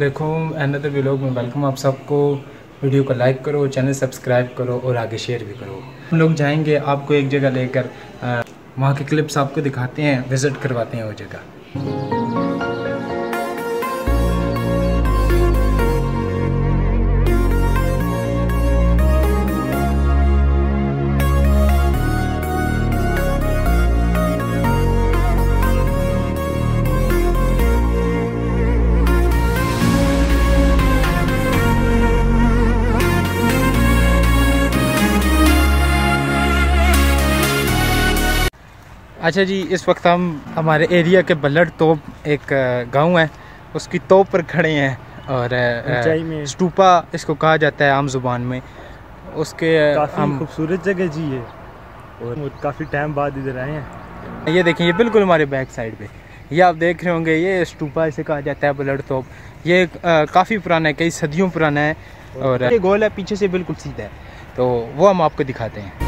वालेकुम, another vlog में welcome आप सबको। वीडियो को लाइक करो, चैनल सब्सक्राइब करो और आगे शेयर भी करो। हम लोग जाएंगे आपको एक जगह लेकर, वहाँ के क्लिप्स आपको दिखाते हैं, विज़िट करवाते हैं वो जगह। अच्छा जी, इस वक्त हम हमारे एरिया के बल्लड़ तोप एक गांव है, उसकी तोप पर खड़े हैं और में स्टूपा इसको कहा जाता है आम जुबान में। उसके काफ़ी खूबसूरत जगह जी है और काफ़ी टाइम बाद इधर आए हैं। ये देखें, ये बिल्कुल हमारे बैक साइड पे ये आप देख रहे होंगे, ये स्टूपा इसे कहा जाता है बल्लड़ तोप। ये काफ़ी पुराना है, कई सदियों पुराना है और ये गोल है, पीछे से बिल्कुल सीधा है, तो वो हम आपको दिखाते हैं।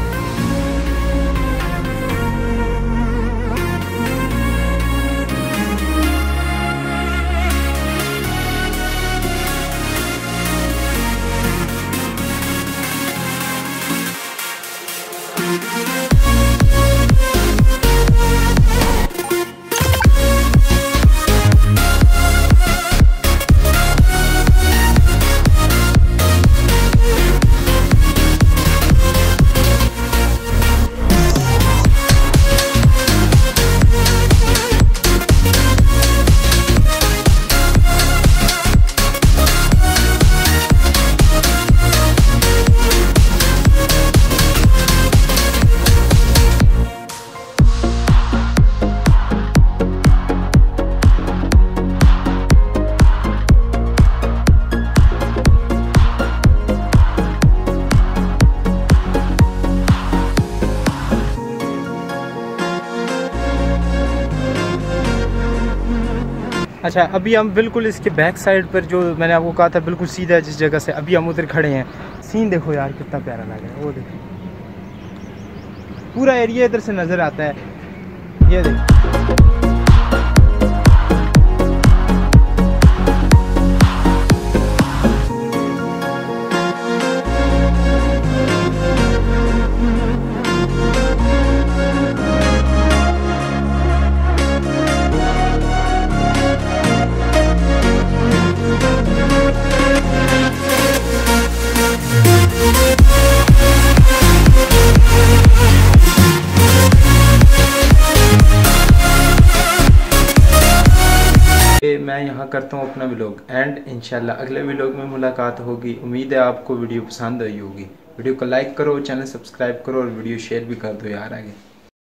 अच्छा, अभी हम बिल्कुल इसके बैक साइड पर, जो मैंने आपको कहा था बिल्कुल सीधा जिस जगह से, अभी हम उधर खड़े हैं। सीन देखो यार, कितना प्यारा लग रहा है। वो देखो, पूरा एरिया इधर से नज़र आता है। ये देखो, मैं यहाँ करता हूँ अपना व्लॉग एंड इंशाल्लाह अगले व्लॉग में मुलाकात होगी। उम्मीद है आपको वीडियो पसंद आई होगी। वीडियो को लाइक करो, चैनल सब्सक्राइब करो और वीडियो शेयर भी कर दो यार आगे।